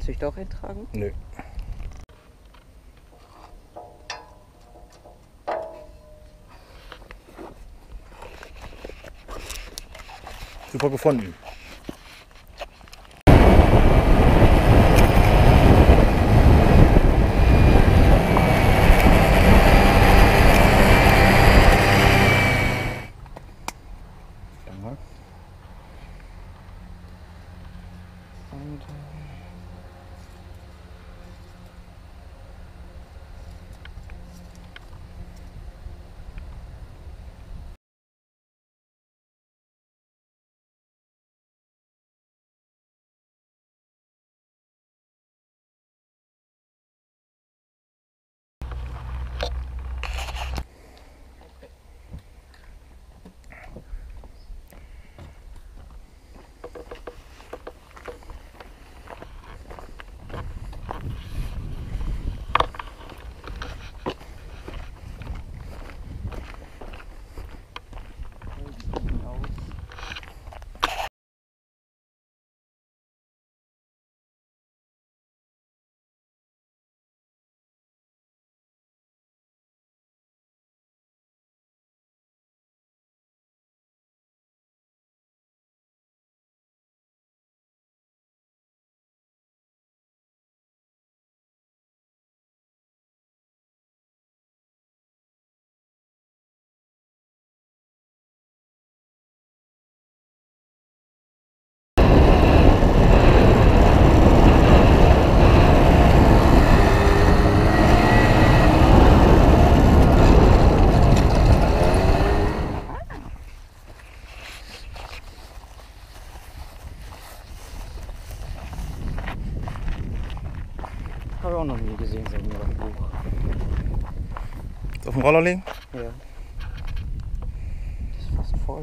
Musste ich da auch eintragen? Nö. Super gefunden. Danke. Und habe ich auch noch nie gesehen, so ein Buch. Auf dem Roller liegen? Ja. Das ist fast voll.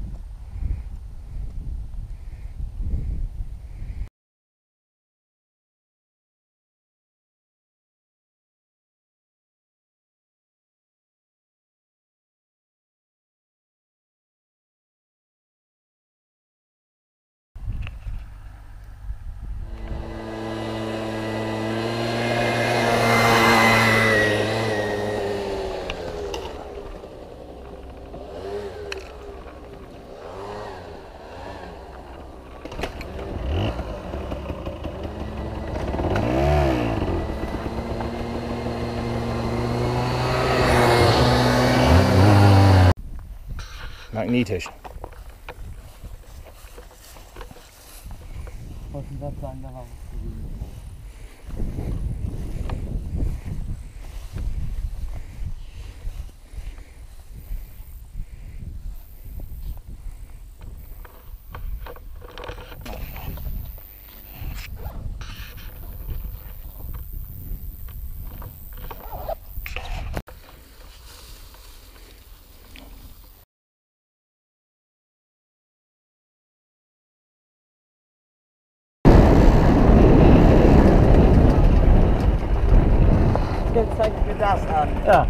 Magnetisch. Ich wollte gerade sagen, da war was gewesen. Jetzt zeigt mir das an. Ja.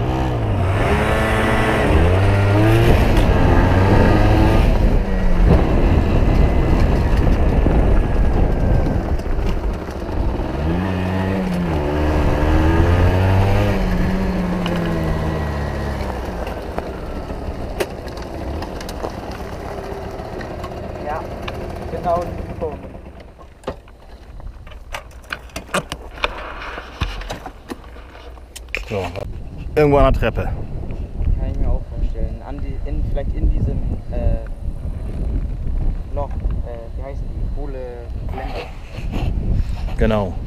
Ja, genau die Form. So. Irgendwo an der Treppe. Kann ich mir auch vorstellen. Vielleicht in diesem Loch, wie heißen die? Hohle Blende. Genau.